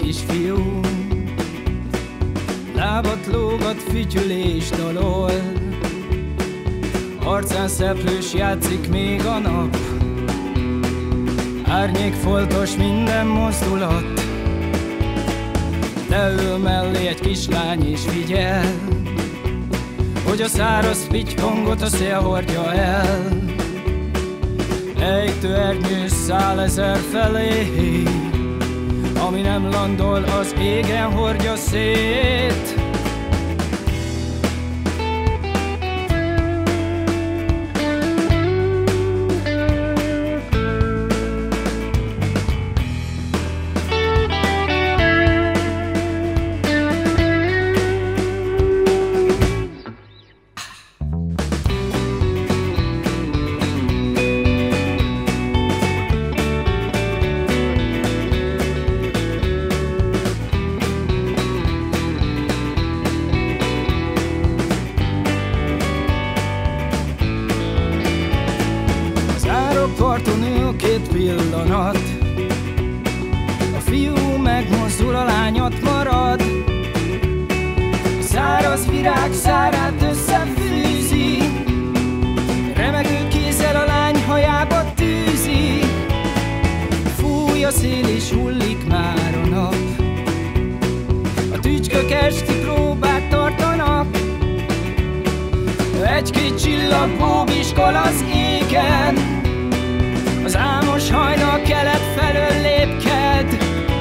kisfiú, lábat lógat, fütyülés dalol, arcán szeplős játszik még a nap, árnyékfoltos minden mozdulat, leül mellé egy kislány és figyel, hogy a száraz pitypongot a szél hordja el. Ejtő ernyős száll ezer felé, ami nem landol, az égen hordja szét. Parton ül két pillanat, a fiú megmozdul, a lány ott marad. A száraz virág szárát összefűzi, remegő kézzel a lány hajába tűzi. Fúj a szél és hullik már a nap, a tücskök esti próbát tartanak. Egy-két csillag bóbiskol az égen, az álmos hajnal kelet felől lépked.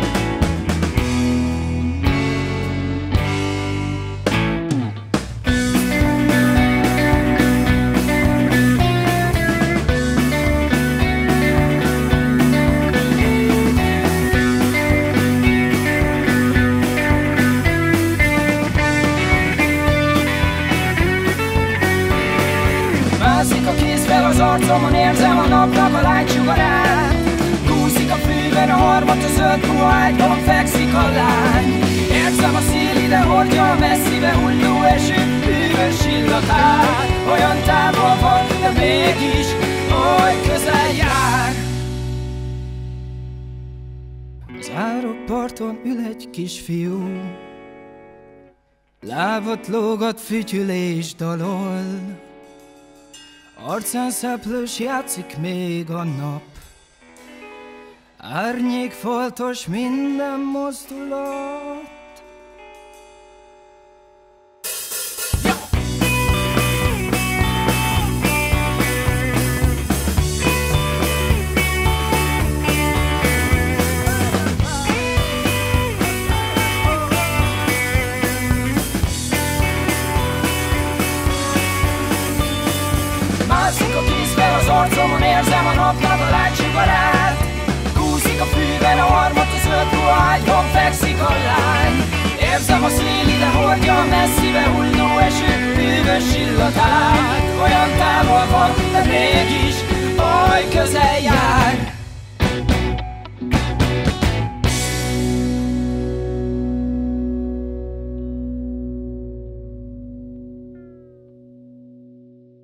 Mászik a kézvel az arcomon, érzem a napnak a lágysugarát. Kúszik a fűben a harmat, a zöld puha ágyban fekszik a lány. Érzem a szél ide hordja, a messzibe hulló eső hűvös illatát. Olyan távol van, de mégis oly közel jár. Az árokparton ül egy kisfiú, lábat lógat, fütyülés dalol, arcán szeplős játszik még a nap, árnyékfoltos minden mozdulat. Mászik a kézvel az arcomon, érzem a napnak a lágysugarát. Kúszik a fűben a harmat, a zöld ruha ágyban fekszik a lány. Érzem a szél ide hordja, a messzibe hulló eső hűvös illatát. Olyan távol van, de mégis